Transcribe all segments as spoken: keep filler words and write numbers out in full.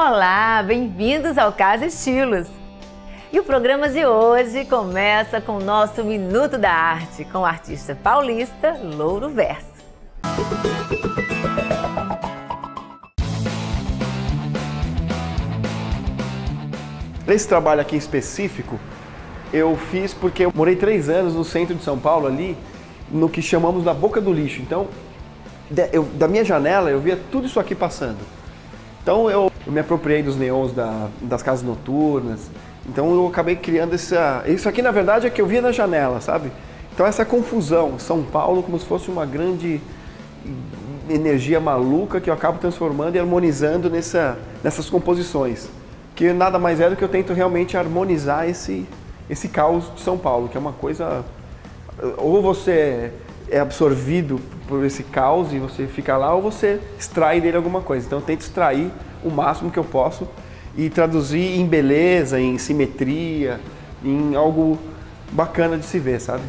Olá, bem-vindos ao Casa Estilos! E o programa de hoje começa com o nosso Minuto da Arte, com o artista paulista Louro Verso. Esse trabalho aqui em específico, eu fiz porque eu morei três anos no centro de São Paulo, ali, no que chamamos da Boca do Lixo. Então, eu, da minha janela, eu via tudo isso aqui passando. Então, eu, eu me apropriei dos neons da, das casas noturnas. Então, eu acabei criando essa... Isso aqui, na verdade, é que eu via na janela, sabe? Então, essa confusão, São Paulo como se fosse uma grande energia maluca que eu acabo transformando e harmonizando nessa, nessas composições. Que nada mais é do que eu tento realmente harmonizar esse, esse caos de São Paulo, que é uma coisa... Ou você é absorvido por esse caos e você fica lá, ou você extrai dele alguma coisa. Então eu tento extrair o máximo que eu posso e traduzir em beleza, em simetria, em algo bacana de se ver, sabe?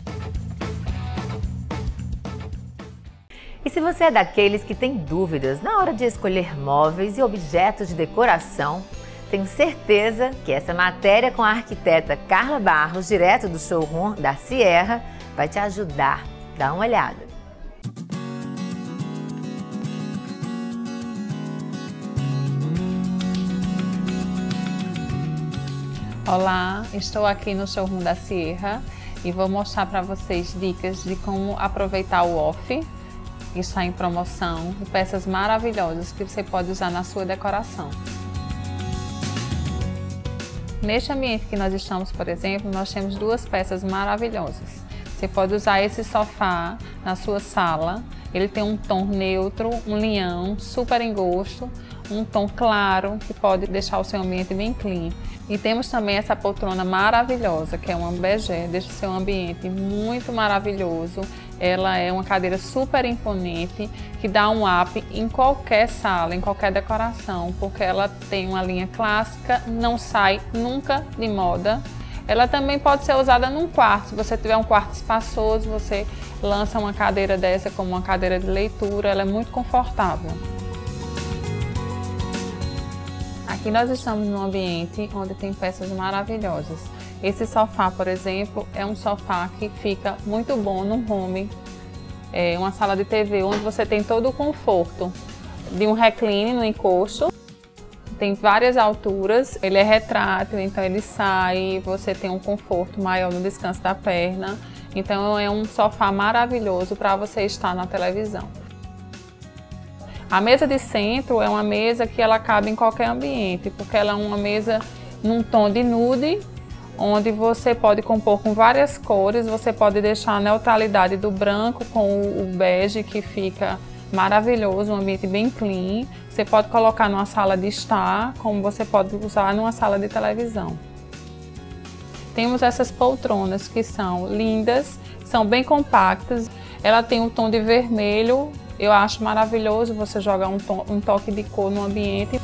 E se você é daqueles que tem dúvidas na hora de escolher móveis e objetos de decoração, tenho certeza que essa matéria com a arquiteta Carla Barros, direto do showroom da Sierra, vai te ajudar. Dá uma olhada. Olá, estou aqui no showroom da Sierra e vou mostrar para vocês dicas de como aproveitar o off, que está em promoção, de peças maravilhosas que você pode usar na sua decoração. Neste ambiente que nós estamos, por exemplo, nós temos duas peças maravilhosas. Você pode usar esse sofá na sua sala. Ele tem um tom neutro, um leão, super em gosto, um tom claro que pode deixar o seu ambiente bem clean. E temos também essa poltrona maravilhosa, que é uma bégé, deixa o seu ambiente muito maravilhoso. Ela é uma cadeira super imponente, que dá um up em qualquer sala, em qualquer decoração, porque ela tem uma linha clássica, não sai nunca de moda. Ela também pode ser usada num quarto. Se você tiver um quarto espaçoso, você lança uma cadeira dessa como uma cadeira de leitura, ela é muito confortável. Aqui nós estamos num ambiente onde tem peças maravilhosas. Esse sofá, por exemplo, é um sofá que fica muito bom no home, é uma sala de T V onde você tem todo o conforto de um recline no encosto. Tem várias alturas, ele é retrátil, então ele sai, você tem um conforto maior no descanso da perna. Então é um sofá maravilhoso para você estar na televisão. A mesa de centro é uma mesa que ela cabe em qualquer ambiente, porque ela é uma mesa num tom de nude, onde você pode compor com várias cores, você pode deixar a neutralidade do branco com o bege, que fica maravilhoso, um ambiente bem clean. Você pode colocar numa sala de estar, como você pode usar numa sala de televisão. Temos essas poltronas que são lindas, são bem compactas. Ela tem um tom de vermelho, eu acho maravilhoso você jogar um, tom, um toque de cor no ambiente.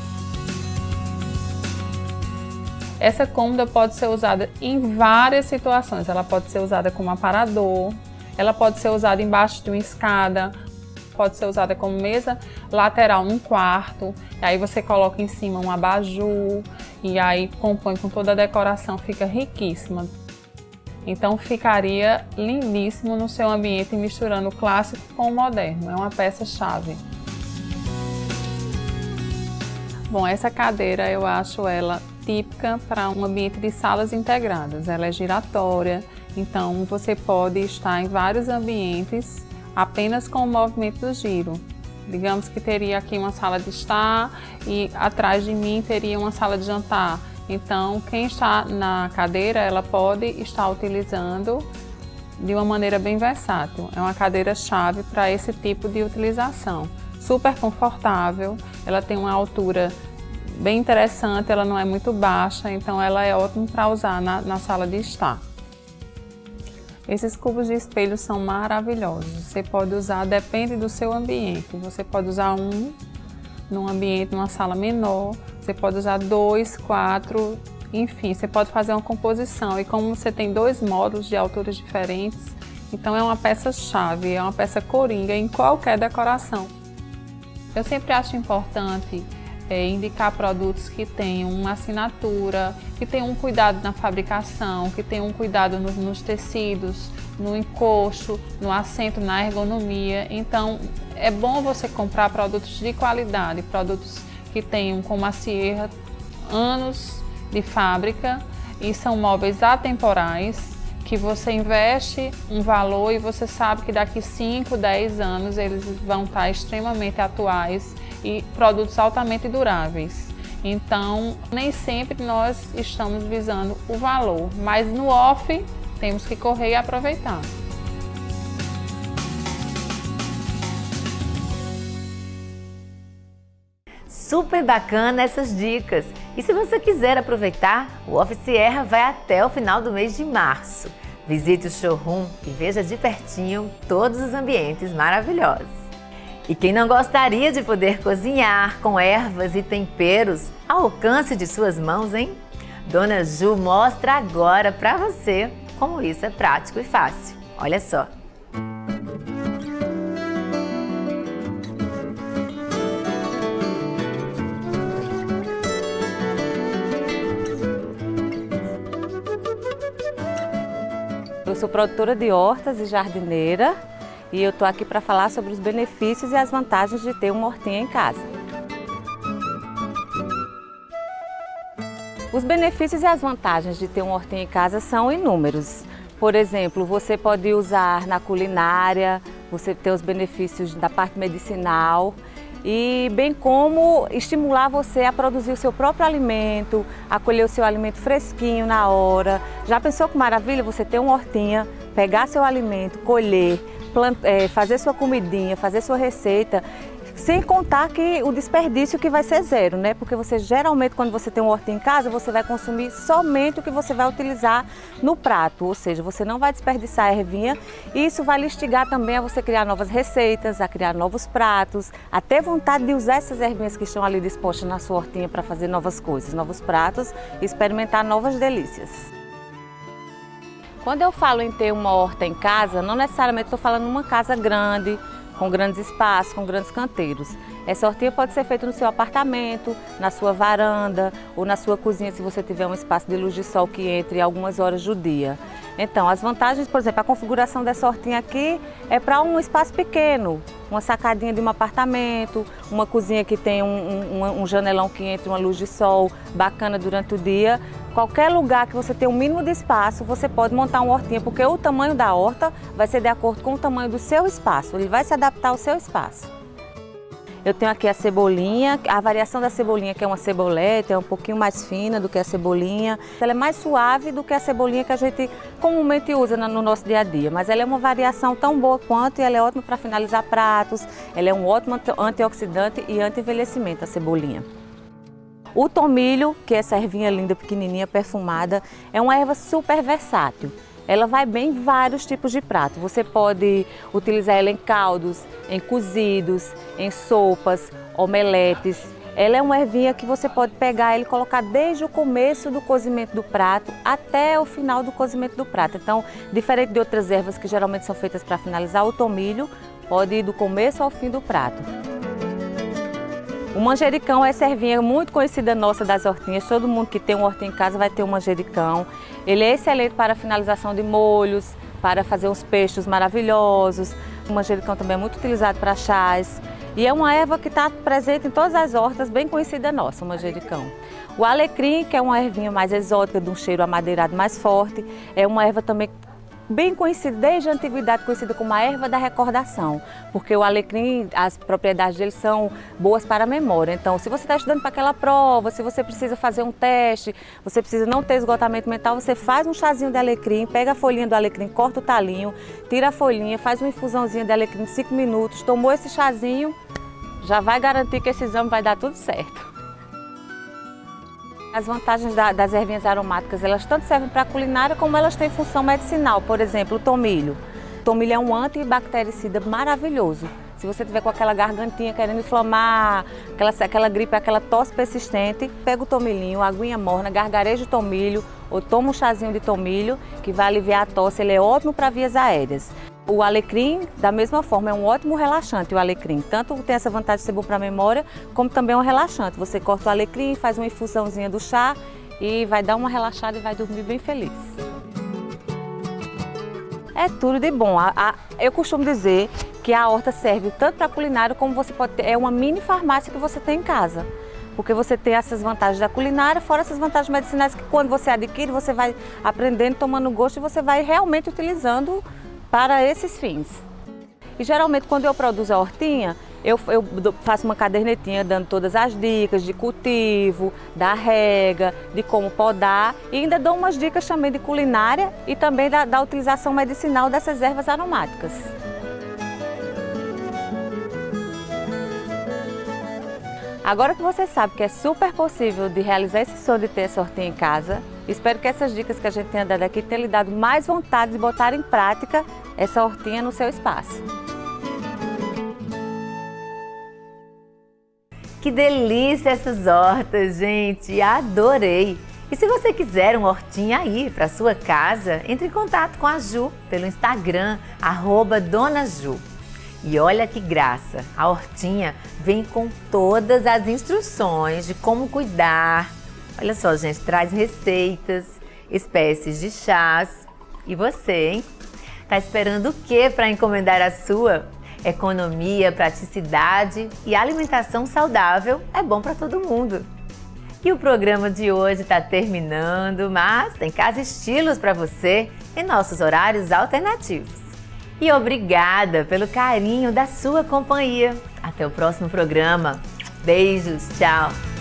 Essa cômoda pode ser usada em várias situações. Ela pode ser usada como aparador, ela pode ser usada embaixo de uma escada, pode ser usada como mesa lateral num quarto, e aí você coloca em cima um abajur e aí compõe com toda a decoração, fica riquíssima. Então ficaria lindíssimo no seu ambiente, misturando o clássico com o moderno, é uma peça-chave. Bom, essa cadeira eu acho ela típica para um ambiente de salas integradas, ela é giratória, então você pode estar em vários ambientes apenas com o movimento do giro. Digamos que teria aqui uma sala de estar e atrás de mim teria uma sala de jantar. Então, quem está na cadeira, ela pode estar utilizando de uma maneira bem versátil. É uma cadeira-chave para esse tipo de utilização. Super confortável, ela tem uma altura bem interessante, ela não é muito baixa, então ela é ótima para usar na, na sala de estar. Esses cubos de espelho são maravilhosos, você pode usar, depende do seu ambiente, você pode usar um num ambiente, numa sala menor, você pode usar dois, quatro, enfim, você pode fazer uma composição. E como você tem dois módulos de alturas diferentes, então é uma peça-chave, é uma peça coringa em qualquer decoração. Eu sempre acho importante é, indicar produtos que tenham uma assinatura, que tenham um cuidado na fabricação, que tenham um cuidado nos, nos tecidos, no encosto, no assento, na ergonomia. Então, é bom você comprar produtos de qualidade, produtos que tenham, como a Sierra, anos de fábrica e são móveis atemporais, que você investe um valor e você sabe que daqui cinco, dez anos eles vão estar extremamente atuais e produtos altamente duráveis. Então, nem sempre nós estamos visando o valor, mas no off temos que correr e aproveitar. Super bacana essas dicas! E se você quiser aproveitar, o Off Sierra vai até o final do mês de março. Visite o showroom e veja de pertinho todos os ambientes maravilhosos. E quem não gostaria de poder cozinhar com ervas e temperos ao alcance de suas mãos, hein? Dona Ju mostra agora para você como isso é prático e fácil. Olha só! Eu sou produtora de hortas e jardineira e eu estou aqui para falar sobre os benefícios e as vantagens de ter uma hortinha em casa. Os benefícios e as vantagens de ter uma hortinha em casa são inúmeros. Por exemplo, você pode usar na culinária, você tem os benefícios da parte medicinal e bem como estimular você a produzir o seu próprio alimento, a colher o seu alimento fresquinho na hora. Já pensou que maravilha você ter uma hortinha, pegar seu alimento, colher, plant, é, fazer sua comidinha, fazer sua receita, sem contar que o desperdício que vai ser zero, né? Porque você geralmente quando você tem uma hortinha em casa, você vai consumir somente o que você vai utilizar no prato, ou seja, você não vai desperdiçar a ervinha e isso vai lhe instigar também a você criar novas receitas, a criar novos pratos, a ter vontade de usar essas ervinhas que estão ali dispostas na sua hortinha para fazer novas coisas, novos pratos e experimentar novas delícias. Quando eu falo em ter uma horta em casa, não necessariamente estou falando numa casa grande, com grandes espaços, com grandes canteiros. Essa hortinha pode ser feita no seu apartamento, na sua varanda ou na sua cozinha, se você tiver um espaço de luz de sol que entre algumas horas do dia. Então, as vantagens, por exemplo, a configuração dessa hortinha aqui é para um espaço pequeno, uma sacadinha de um apartamento, uma cozinha que tem um, um, um janelão que entre uma luz de sol bacana durante o dia. Qualquer lugar que você tenha um mínimo de espaço, você pode montar uma hortinha, porque o tamanho da horta vai ser de acordo com o tamanho do seu espaço, ele vai se adaptar ao seu espaço. Eu tenho aqui a cebolinha, a variação da cebolinha, que é uma cebolete, é um pouquinho mais fina do que a cebolinha. Ela é mais suave do que a cebolinha que a gente comumente usa no nosso dia a dia, mas ela é uma variação tão boa quanto e ela é ótima para finalizar pratos, ela é um ótimo antioxidante e anti-envelhecimento, a cebolinha. O tomilho, que é essa ervinha linda, pequenininha, perfumada, é uma erva super versátil. Ela vai bem em vários tipos de prato. Você pode utilizar ela em caldos, em cozidos, em sopas, omeletes. Ela é uma ervinha que você pode pegar e colocar desde o começo do cozimento do prato até o final do cozimento do prato. Então, diferente de outras ervas que geralmente são feitas para finalizar, o tomilho pode ir do começo ao fim do prato. O manjericão é essa ervinha muito conhecida nossa das hortinhas. Todo mundo que tem uma hortinha em casa vai ter um manjericão. Ele é excelente para a finalização de molhos, para fazer uns peixes maravilhosos. O manjericão também é muito utilizado para chás. E é uma erva que está presente em todas as hortas, bem conhecida nossa, o manjericão. O alecrim, que é uma ervinha mais exótica, de um cheiro amadeirado mais forte, é uma erva também bem conhecida, desde a antiguidade, conhecida como a erva da recordação, porque o alecrim, as propriedades dele são boas para a memória. Então, se você está estudando para aquela prova, se você precisa fazer um teste, você precisa não ter esgotamento mental, você faz um chazinho de alecrim, pega a folhinha do alecrim, corta o talinho, tira a folhinha, faz uma infusãozinha de alecrim de cinco minutos, tomou esse chazinho, já vai garantir que esse exame vai dar tudo certo. As vantagens da, das ervinhas aromáticas, elas tanto servem para a culinária como elas têm função medicinal. Por exemplo, o tomilho. O tomilho é um antibactericida maravilhoso. Se você tiver com aquela gargantinha querendo inflamar, aquela, aquela gripe, aquela tosse persistente, pega o tomilhinho, a aguinha morna, gargareja o tomilho ou toma um chazinho de tomilho que vai aliviar a tosse. Ele é ótimo para vias aéreas. O alecrim, da mesma forma, é um ótimo relaxante, o alecrim. Tanto tem essa vantagem de ser bom para a memória, como também é um relaxante. Você corta o alecrim, faz uma infusãozinha do chá e vai dar uma relaxada e vai dormir bem feliz. É tudo de bom. A, a, eu costumo dizer que a horta serve tanto para culinária como você pode ter, é uma mini farmácia que você tem em casa. Porque você tem essas vantagens da culinária, fora essas vantagens medicinais que quando você adquire, você vai aprendendo, tomando gosto e você vai realmente utilizando para esses fins. E geralmente quando eu produzo a hortinha, eu, eu faço uma cadernetinha dando todas as dicas de cultivo, da rega, de como podar e ainda dou umas dicas também de culinária e também da, da utilização medicinal dessas ervas aromáticas. Agora que você sabe que é super possível de realizar esse sonho de ter essa hortinha em casa, espero que essas dicas que a gente tenha dado aqui tenham lhe dado mais vontade de botar em prática essa hortinha no seu espaço. Que delícia essas hortas, gente! Adorei! E se você quiser uma hortinha aí para sua casa, entre em contato com a Ju pelo Instagram, arroba Dona Ju. E olha que graça, a hortinha vem com todas as instruções de como cuidar. Olha só, gente, traz receitas, espécies de chás. E você, hein? Tá esperando o quê para encomendar a sua? Economia, praticidade e alimentação saudável é bom para todo mundo. E o programa de hoje está terminando, mas tem Casa Estilos para você em nossos horários alternativos. E obrigada pelo carinho da sua companhia. Até o próximo programa. Beijos, tchau!